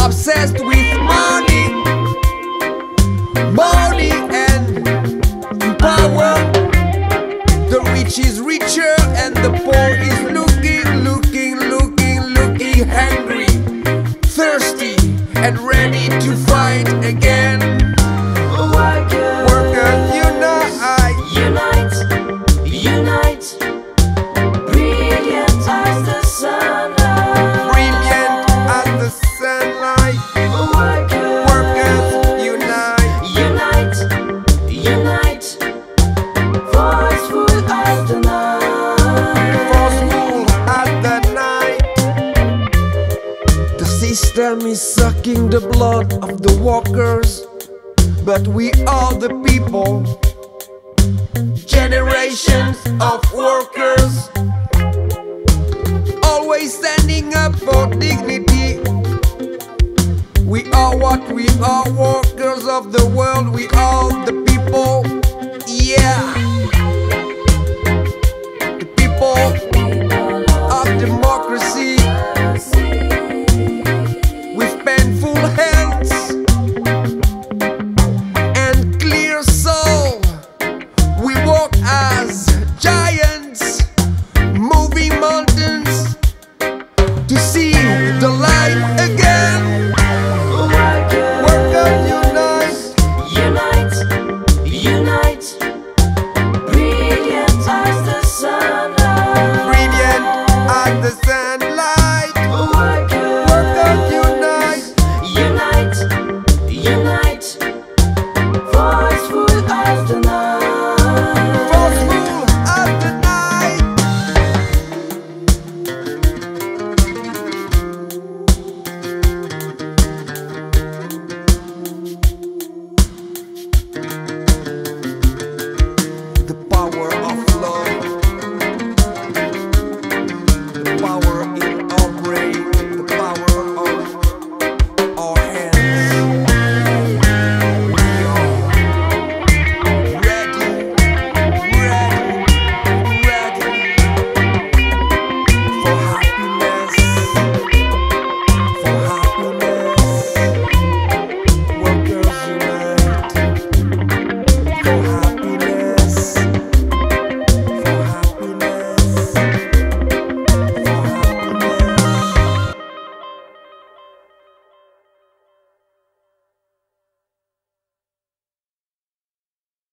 obsessed with money, money and power. The rich is richer and the poor is looking hungry, thirsty and ready to fight again. Workers unite, unite, brilliant as the sunlight, brilliant as the sunlight. Workers unite, unite, forceful as the night, forceful as the night. The system is sucking the blood of the workers, but we are the people, generations of workers, always standing up for dignity. We are what we are, workers of the world, we are the people, yeah.